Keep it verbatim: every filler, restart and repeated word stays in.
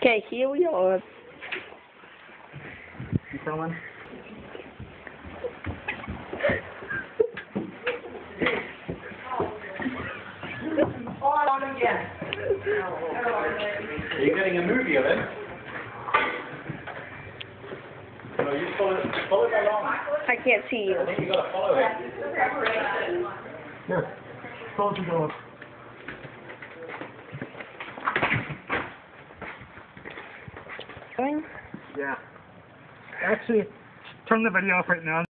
Okay, here we are. You filming? On again. Are you getting a movie of it? No, you follow, follow it along. I can't see you. I think you got to follow it. Here, close the door. Going? Yeah. Actually, turn the video off right now.